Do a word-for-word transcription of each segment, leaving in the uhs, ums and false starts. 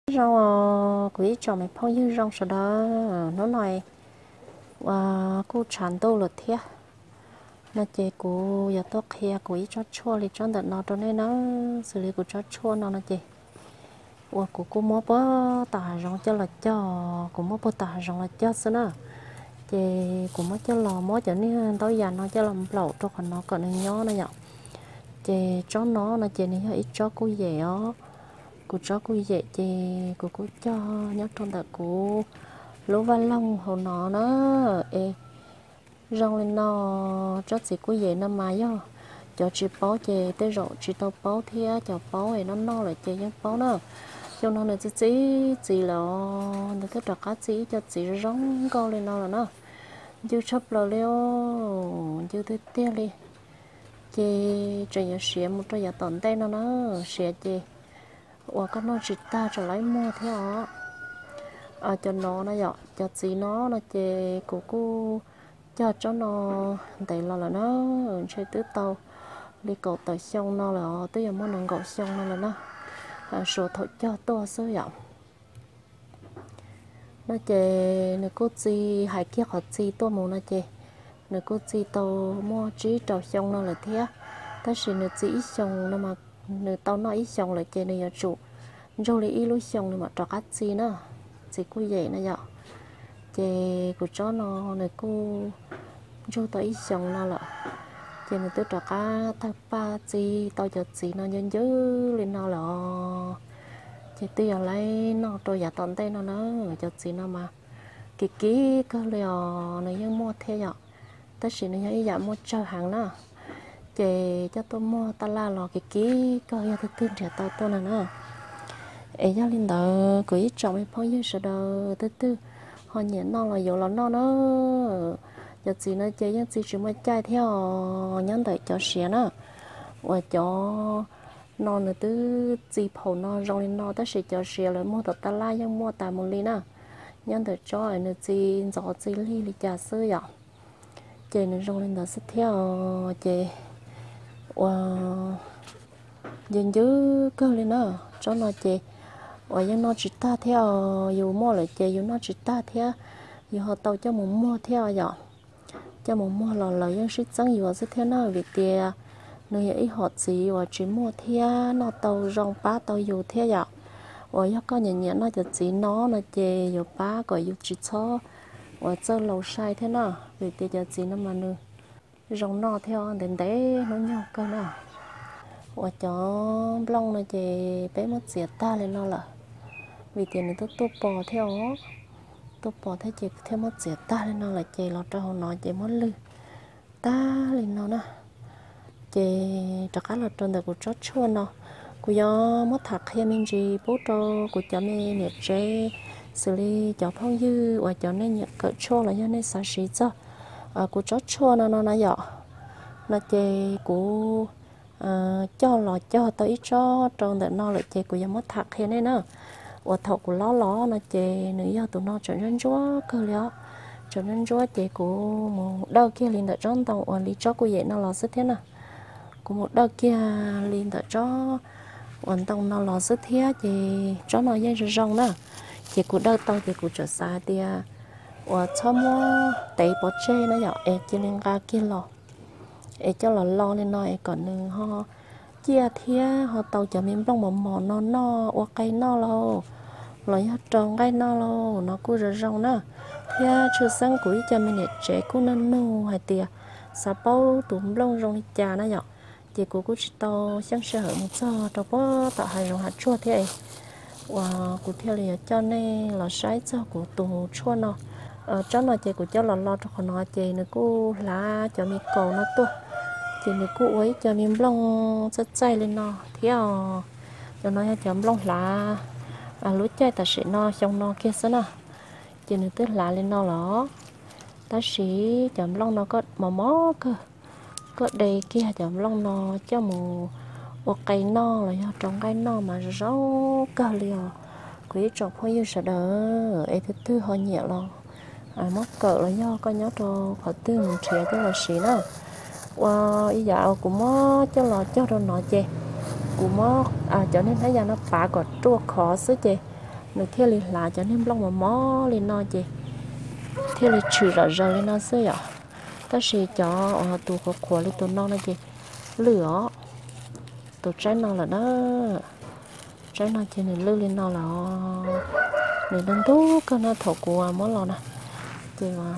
rau quý chồng mày phong như rau sau đó nó nói và cô chán đâu là thế nó chế cô giờ tôi kia quý cho chua thì cho đợt nó cho nên nó xử lý của cho chua nó nó chế và cô cô mua bơ tả rau cho là cho cô mua bơ tả rau là cho xí nữa chế cô mua cho lò mua cho nên tối giờ nó cho làm lẩu cho còn nó còn nhỏ nó nhở chế cho nó nó chế này ít cho cô dễ á cô cho cô dễ chế cô cô cho nhớ trong đó cô lúa văn long hồ nó nó ê rong lên nó cho chị cô dễ nó mà yo cho chị báo chế tới rồi chị tao báo thì cho báo ấy nó no lại chế những báo nữa cho nó là chị chị chị là nó cái trò cá chị cho chị rong câu lên nó là nó chưa chấp là leo chưa tới tia đi chế cho nhà xẻ một cho nhà tận tay nó nó xẻ chế và có nó chỉ ta cho lấy mua theo à cho nó nó dọ cho chị nó nó chê của cô cho cho nó tại lo là nó chơi tứ tàu đi cầu tới sông nó là tới giờ muốn nâng cầu sông nó là nó à, số thôi cho to số dọ nó chê nó cô chị hai kia họ chị tôi muốn nó chê nó cô chị tàu mua trí trầu sông nó là thế ta chỉ nó chỉ sông nó mà nó tàu nó ít sông là chê này chủ rồi lấy ít lối sông này mà trò cá chi nữa chỉ cô vậy nè dọ chè của chó nó này cô cho tới sông nó là chè này tôi trò cá tháp ba chi tao cho chị nó nhân dữ lên nó là chè tôi giờ lấy nó tôi giả tận tay nó nữa cho chị nó mà kỹ kỹ cơ liều này nhưng mua theo dọ tất nhiên nó như vậy mua cho hàng nữa chè cho tôi mua ta la lò kỹ kỹ cơ giờ tôi tin trẻ tao tôi là nữa ấy gia linh đó cứ ít trồng ấy phong như sợ đó từ từ họ nhện nó là dầu là nó nó giờ gì nó chơi giờ gì chúng mới chơi theo nhắn đợi cho xé nữa và cho nó nữa từ gì phổ nó rong lên nó tới sẽ cho xé rồi mua tờ la nhưng mua tà một ly nữa nhắn đợi cho ấy nữa gì gió gì ly ly trà sữa vậy chơi nữa rong lên đó sẽ theo chơi và dần dữ cơ lên nữa cho nó chơi và những nó chỉ ta theo dù mua lại chơi dù nó chỉ ta theo dù họ tàu cho một mua theo vậy cho một mua là là những sự chẳng dù sẽ theo nó vì tiền nơi ấy họ gì và chỉ mua theo nó tàu rong bá tàu dù theo vậy và những con nhện nhện nó chỉ chỉ nó nó chơi dù bá gọi dù chỉ cho và cho lâu sai thế nào vì tiền giờ chỉ nó mà nữa rong nó theo đến đấy nó nhau cơ nào và cho long nó chơi bé mất diệt ta lên nó là vì tiền này tôi tôi bỏ theo tôi bỏ theo chị theo mất diệt ta lên nó là chị lo cho nó chị mất lư ta lên nó nè chị chắc chắn là trên đời của chó chua nó của do mất thật khi mình gì bố cho của cho nên nhiệt chế xử lý cho phong dư và cho nên nhiệt cỡ chua là do nên xả xí cho à, của chó chua nó nó nó dọ nó chị của à, cho lò cho tới cho trong đời nó lại chị của do mất thật khi này nữa và thầu của nó nó nó chè nữ do tụi nó trở nên chúa cơ liệu trở nên chúa chè của một đau kia liền đợi trong tàu và lý cho cô vậy nó là rất thế nào của một đau kia liền đợi cho hoàn tông nó là rất thế chè cho nó dây rồi rong nè chè của đau tàu chè của trở xa thì và cho mua tẩy bỏ chê nó nhỏ ê cho nên ra kia lò ê cho là lo nên nó ê còn đừng ho chia thia họ tàu cho mình bông mỏng mỏng nó nó hoặc cây nó lo rồi hết tròn cây nó lo nó cứ rơi rong nữa thia chưa sáng cuối cho mình để trẻ cứ nó nô hay tiệt sao bao tụm lông rong trà nó nhở thì cô cứ chỉ tàu sáng sớm một giờ tàu bao tạo hai rong hạt chua thế và cụ theo là cho nên là sai cho của tụ chua nó ờ, cho nó chị của cho là lo cho nó chị nữa cô lá cho mình cầu nó tua thì người cụ ấy cho mình lông rất chay lên nó theo cho nó chấm lông lá à lúa chay ta sẽ nó trong nó kia xí nè chỉ người tức lá lên nó đó ta sẽ chấm lông nó có màu mó cơ có đây kia chấm lông nó cho một một cây no là do trồng cây no mà rau cơ liều quý trồng hoa như sợ đỡ ấy thứ tư họ nhẹ lo à mắc cỡ là do có nhớ cho họ tư mình trẻ tức là xí nè và ý dạo cũng mó cho lò cho rồi nọ chè cũng mó à cho nên thấy ra nó phá có chua khó xứ chè nó theo li là cho nên long mà mó lên nó chị theo li trừ rõ rồi lên nó xưa ạ ta sẽ cho tụ có khóa lên tụ nó là chị lửa tụ trái nó là đó trái nó chị này lư lên nó là này đơn tú cái nó thổ của món lò nè chị mà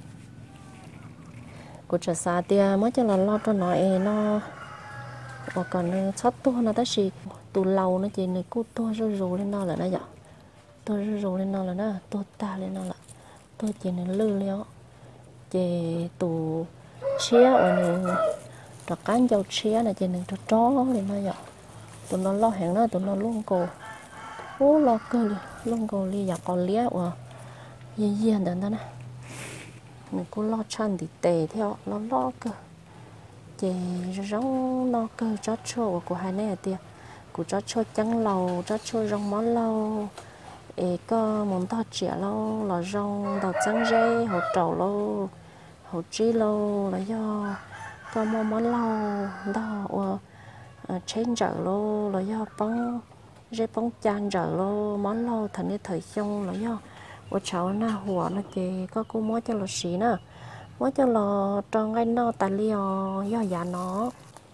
của trà sa tia mới cho là lo cho nó nó và còn sót tua nó ta chỉ tụ lâu nó chỉ này cút tua rồi rồi lên nó là nó vậy tua rồi rồi lên nó là nó tua ta lên nó là tua chỉ này lư léo chỉ tụ chia và này trò cán dầu chia này chỉ này trò chó lên nó vậy tụi nó lo hẹn nó tụi nó luôn cổ ô lo cơ luôn cổ li giờ còn lia và gì gì đến đó nè mình cũng lo chăn thì tè theo lo lo cơ chị rong lo cơ cho cho của hai này tiệt của cho cho trắng lầu cho cho rong món lâu ê có muốn to trẻ lâu là rong đào trắng dây hột trầu lâu hột chi lâu là do có món món lâu đó trên chợ lâu là do bóng dây bóng chan chợ lâu món lâu thành như thời xong là do của cháu na hùa nó chị có cô mới cho là xí nè mới cho là trong cái nó tài liệu do giá nó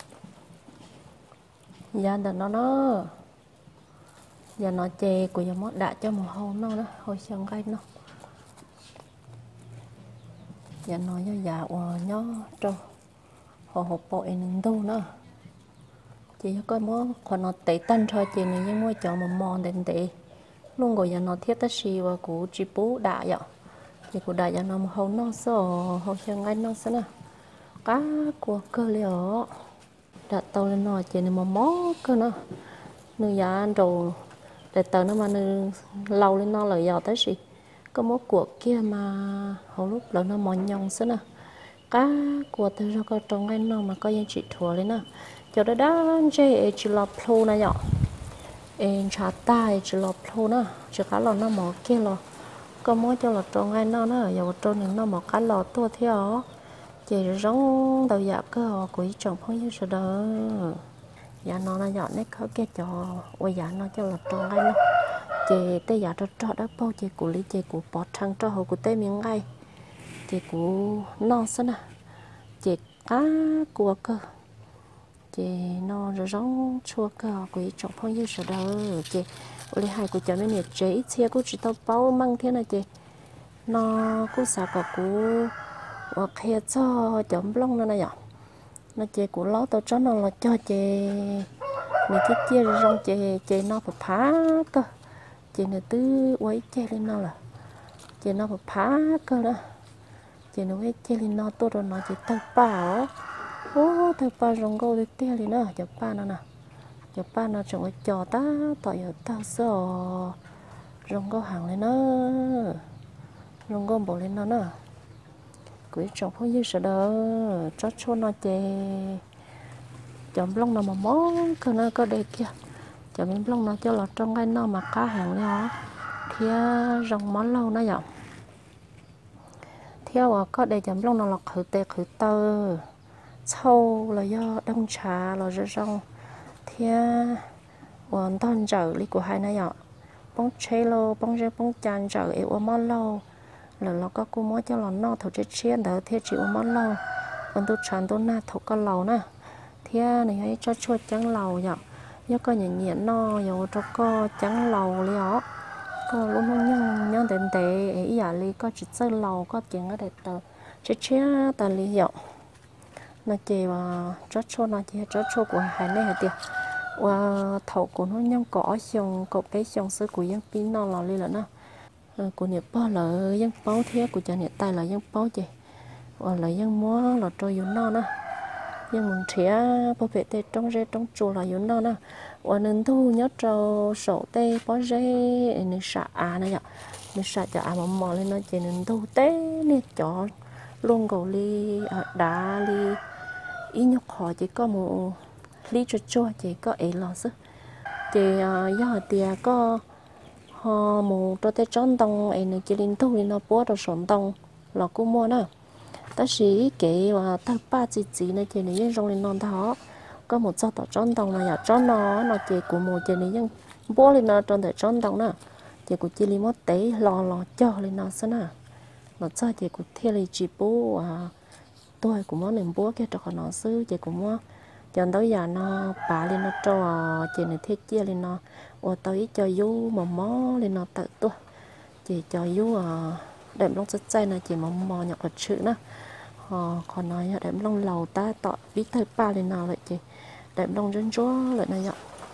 giá đợt nó nó giờ nó chè của giờ mót đã cho một hầu nó đó hồi xong cái nó giờ nó do giá của nhó trong hồ hộp bội nên đâu nữa chị có món còn nó tệ tân thôi chị này nhưng mua cho một mòn đến tệ luôn rồi giờ nó thiết tất xì và của chị bố đã vậy thì của đại giờ nó một hầu nó sợ hầu xong cái nó sẽ nè cá của cơ liệu đã tàu lên nó chị này một mó cơ nó nơi giá ăn rồi để tờ nó mà nơi lâu lên nó lời giàu tới gì có mốt của kia mà hầu lúc là nó mòn nhông xí nè cá của từ ra có trong cái nó mà có những chị thua lên nè cho đó đó chơi chỉ là pro này nhở em trả tay chỉ là pro nè chỉ cá là nó mỏ kia là có mốt cho là trong cái nó nó giờ trong những nó mỏ cá lò tua theo chị giống đầu dạ cơ của chồng phong như sợ đó dạ nó là dọn nét khó kia cho ôi dạ nó cho là trong cái nó chị tê dạ cho cho đó bao chị của lý chị của bỏ thằng cho hồ của tê miếng ngay chị của nó xí nè chị cá của cơ chị nó rồi giống chua cơ của chồng phong như sợ đó chị ôi hai của chồng này chị ít xe của chị tao bao măng thế này chị nó cũng sợ cả của và khi cho chấm lông nó này ạ nó chơi của lót tao cho nó là cho chơi mình cái chia rong chơi chơi nó phải phá cơ chơi này tứ quấy chơi lên nó là chơi nó phải phá cơ đó chơi nó quấy chơi lên nó tôi rồi nó chơi tao bảo ô tao bảo rong câu được tia lên nữa chụp ba nó nè chụp ba nó chẳng có trò ta tao giờ tao sợ rong câu hàng lên nữa rong câu bỏ lên nó nữa quý chồng phong như sợ đó cho cho nó chè chồng lông nào mà món cơ nó có đây kia chồng lông nó cho là trong cái nó mà cá hàng nhau thì rong món lâu nó vậy theo có đây chồng lông nó là khử tê khử tơ sâu là do đông trà là do rong thì hoàn toàn trở lý của hai này vậy bông chế lô bông rêu bông chan trở yếu món lâu là nó có cô mới cho nó nó thầu chết chết đỡ thế chịu món lâu còn tôi chán tôi na thầu có lầu nè thế này hay cho chuột trắng lầu vậy nhớ có nhện nhện no rồi cho có trắng lầu li ó có luôn luôn nhung nhung đến tệ ý giả li có chỉ chơi lầu có chuyện ở đây tờ chết chết tờ li vậy nó chỉ mà cho chuột nó chỉ cho chuột của hai này hả tiệt và thầu của nó nhung cỏ xong cột cái xong sữa của dân pin nó là li là nó của nhiệt bao là dân bao thế của cha nhiệt tay là dân bao chị hoặc là dân múa là trôi yến non á dân mình trẻ bảo vệ tê trong rễ trong chùa là yến non á và nên thu nhớ cho sổ tê bao rễ nên sạ à này ạ nên sạ cho à mà mò lên nó chỉ nên thu tê nên cho luôn cầu ly đá ly ý nhóc họ chỉ có một ly cho chua chỉ có ấy là sức thì do tiề có họ một trò tết tròn đông ấy này chỉ linh thu thì nó bố rồi sồn đông là cô mua nè ta sĩ kể và ta ba chỉ chỉ này chỉ này trong lên non tháo có một trò tỏ tròn đông mà nhà tròn nó nó chỉ của một chỉ này nhưng bố lên nó tròn để tròn đông nè chị cũng chỉ li mót té lo lo cho lên nó xí nè nó cho chị cũng theo li chỉ bố à tôi cũng muốn niệm bố cái trò nó xứ chị cũng muốn chọn tới giờ nó bà lên nó cho chị này thiết chia lên nó và tới cho du mà mó lên nó tự tôi chị cho du à đẹp long rất chay này chị mà mò nhọc vật chữ nữa họ còn nói đẹp long lầu ta tọt biết thời ba lên nào lại chị đẹp long dân chúa lại này nhở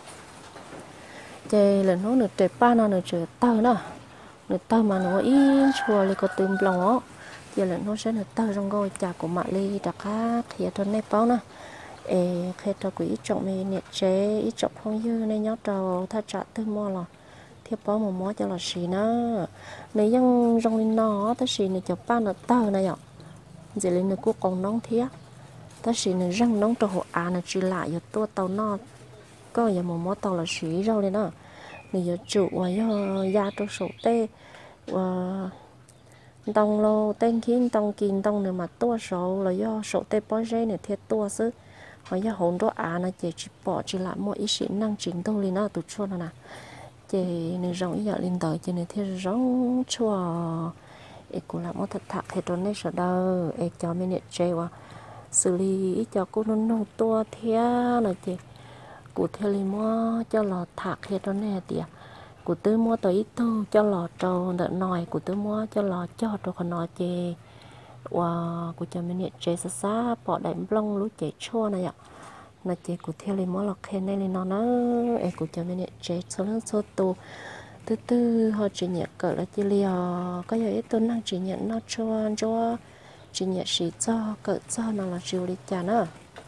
chị là nó nửa trời ba nó nửa trời tơ nữa nửa tơ mà nó ít chùa lại có tùm lòng á giờ là nó sẽ nửa tơ trong ngôi chả của mạ ly đặc khác thì thôn này bao nữa ê khi tao quỷ trọng này nhiệt chế ít trọng không dư nên nhớ trâu ta trả tư mua là thiệp bao một món cho là xì nữa nếu dân trong lên nó ta xì này cho ba nửa tơ này ạ giờ lên nửa cô còn nóng thiệt ta xì nửa răng nóng trâu hộ à nửa chỉ lại giờ tua tàu nó có giờ một món tàu là xì rau lên đó bây giờ chủ và gia trâu sổ tê và tông lô tên khiến tông kín tông nữa mà tua sổ là do sổ tê bó dây này thiệt tua sức họ do hồn đó à là chỉ chỉ bỏ chỉ lại mọi ý sĩ năng chính tôi lên nó tụt chua nó nè chỉ nên rong ý giờ lên tới chỉ nên thiệt rong chua ấy cũng là một thật thật thì tôi nên sợ đâu ấy cho mình nhận chơi và xử lý cho cô nó nông tua thiệt là chỉ cụ thể là mua cho lò thạc thì tôi nên tiệt cụ tư mua tới tu cho lò trâu đợt nồi cụ tư mua cho lò cho trâu còn nồi chè và cụ cho mình nhận chè xa xa bỏ đại blong lú chè chua này ạ là chè cụ theo lên mua lò khen này lên nó nó em cụ cho mình nhận chè số lượng số tu thứ tư họ chỉ nhận cỡ là chỉ liò có giờ ít tôi năng chỉ nhận nó cho cho chỉ nhận xí cho cỡ cho nó là chiều đi chả nữa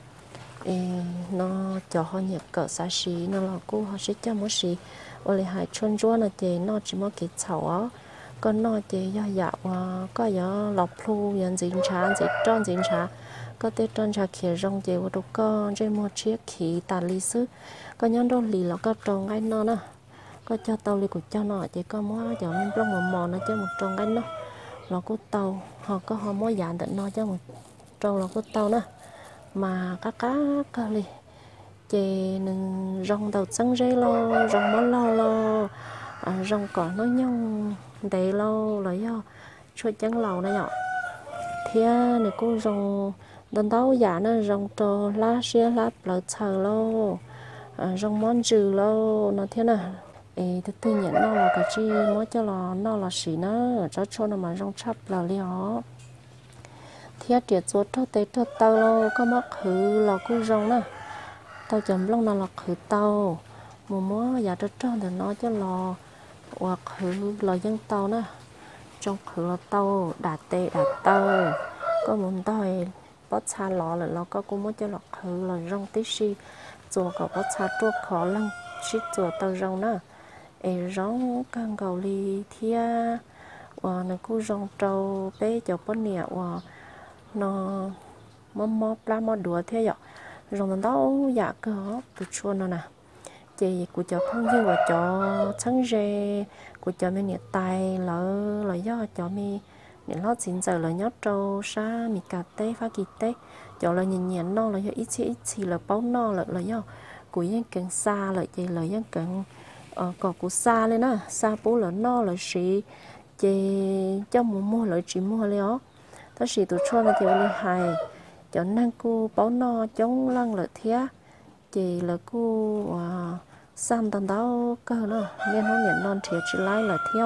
nó cho họ nhận cỡ xa xí nó là cô họ sẽ cho mỗi xí ở lại hai chân chúa là chị nó chỉ mới cái chậu á còn nó chị do dạo có giờ lọc lu dần dính trà dính tròn dính trà có tết tròn trà kia rong chị và đồ con trên một chiếc khí tà lý sức có nhón đôi lì là có tròn ngay nó nè có cho tàu lì của cho nó chị có mua cho mình trong một mòn nó cho một tròn ngay nó là có tàu họ có họ mua dạng định nó cho một tròn là có tàu nè mà cá cá cá lì chị nâng rong đầu trắng rây lo rong món lo lo à, rong cỏ nó nhông đầy lâu là do chuột trắng lầu này nhở thì này cô rong đần tàu giả nó rong trò lá xia lá lợn chờ lâu à, rong món trừ lâu nó thế nào ê thứ tư nhận nó là cái chi mới cho là nó là xỉ nó cho cho nó mà rong chắp là liò thì triệt chuột cho tới cho tàu lâu có mắc hử là cô rong nè tao chấm lông nó là khử tàu mùa mùa giờ cho tròn thì nó cho lò hoặc khử lò dân tàu nè trong khử là tàu đạt tệ đạt tàu có muốn tàu bớt xa lò là nó có cũng muốn cho lò khử là rong tí xì chùa có bớt xa chua khó lăng xí chùa tàu rong nè ê rong càng cầu ly thia và nó cũng rong trâu bé cho bớt nhẹ và nó mò mò lá mò đùa thế vậy rồi đó dạ cơ tụt chuồn nó nè chị của cho không như và cho trắng rê của cho mình nhiệt tay lỡ là do cho mi để nó xin giờ là nhót trâu sa mi cà tê phá kỳ tê cho là nhìn nhện no là do ít chỉ ít chỉ là bao no là là do của những càng xa lại chị là những càng ờ cỏ của xa lên á xa bố là no là xí chị cho mua mua lại chỉ mua liền đó xí tụt chuồn là chị đi hài cho nên cô bảo no chống lăng lợi thía chỉ là cô à, san tận đó cơ nữa nên nó nhận non thiệt chỉ lấy là theo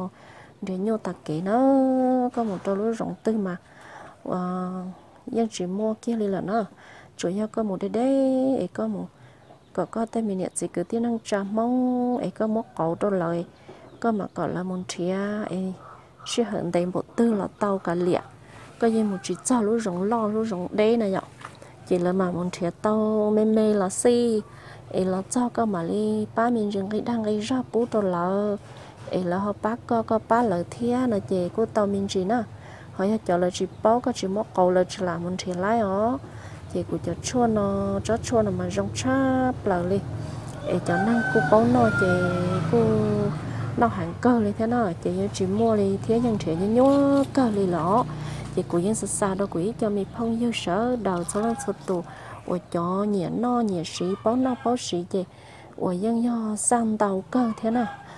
để nhau tạc kỹ nó có một trâu lúa rộng tư mà à, dân chỉ mua kia đi là nó chủ yếu có một đây đấy ấy có một có có tên mình nhận chỉ cứ tiếng năng trà mong ấy có một cậu trâu lời có mà còn là một thía ấy sẽ hận đầy một tư là tàu cả liệt cái gì một chỉ cho lúa rồng lo lúa rồng đế này nhở chỉ là mà một thiệt tao mê mê là si ấy là cho cái mà đi ba mình rừng cái đang cái ra bút rồi là ấy là họ bác có có bác lợi thia là chị của tao mình chỉ nè họ cho là chỉ bao cái chỉ một cầu là chỉ làm một thiệt lái ó chị của cho chua nó cho chua nó mà rong chắp lợi đi ấy cho năng cô bao nó chị cô nó hàng cơ đi thế nào chị chỉ mua đi thế nhưng thiệt như nhớ cơ đi lọ chị của dân xa đâu quý cho mình phong dư sở đầu số lần số tù ở cho nhẹ no nhẹ sĩ báo no báo sĩ chị ở dân do sang tàu cơ thế nào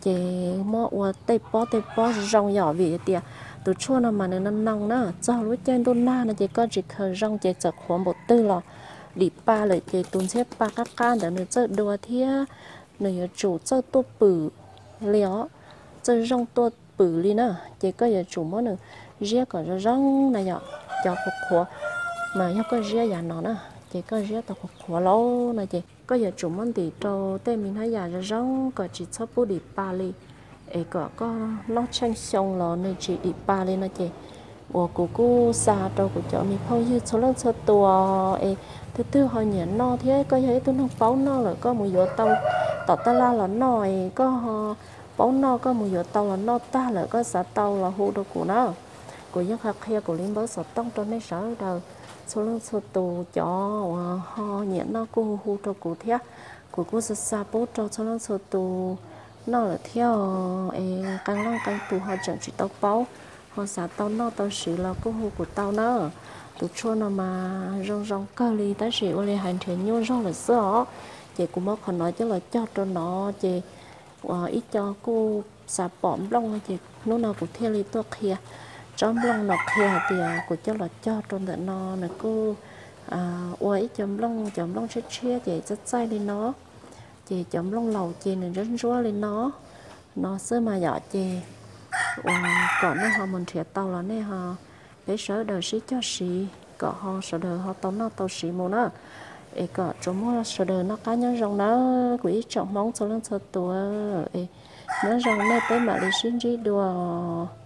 chế mò qua tây bó tây bó rong nhỏ vì tiệt từ chua nào mà nó nong nữa cho lúc trên đôn na nó chế có chỉ khờ rong chế chật khoảng một tư lò đi ba lại chế tuôn xếp ba các can để nó chơi đùa thía nơi chủ chơi tua bự léo chơi rong tua bự đi nữa chế có giờ chủ món nữa riết có rong này nhở cho phục khổ mà nhóc có riết giả nó nữa chế có riết tao phục khổ lâu này chế có giờ chủ món thì cho tên mình thấy giả rong có chỉ cho bố đi ba đi ấy có có nó tranh xong lò nơi chỉ đi ba lên nó chị, của cô cô xa đâu của chỗ mình không như số lần số tua ấy thứ tư họ nhận no thế có thấy tôi nó báo no là có một giờ tàu tàu ta la là nồi có họ báo no có một giờ tàu là no ta là có xã tàu là hô đâu của nó của những hạt kia của liên bang sở tông trong mấy sở đầu số lần số tù cho họ nhận no cô hô đâu của thế của cô xa xa bố cho số lần số tù nó là theo ấy càng lâu càng tù họ chẳng chỉ tao báo họ xả tao nó tao xử là cô hô của tao nó tụi cho nó mà rong rong cơ li ta chỉ ở đây hành thiện nhau rong là sợ chị cũng mất còn nói chứ là cho cho nó chị ít cho cô xả bỏm lông chị nó nào cũng theo li tôi kia trong lông nó kia thì của cho là cho trong đợt nó là cô à ôi chấm lông chấm lông chết chết chị rất say đi nó chị chấm lông lầu chị này rất rúa lên nó nó sơ mà dọ chị còn nó họ mình thiệt tàu là nè họ để sở đời sĩ cho sĩ có họ sở đời họ tao nó tao sĩ một nó ấy có chỗ mua sở đời nó cá nhân rong nó quỷ trọng mong số lần số tuổi ấy nó rong này tới mà đi xin đi đùa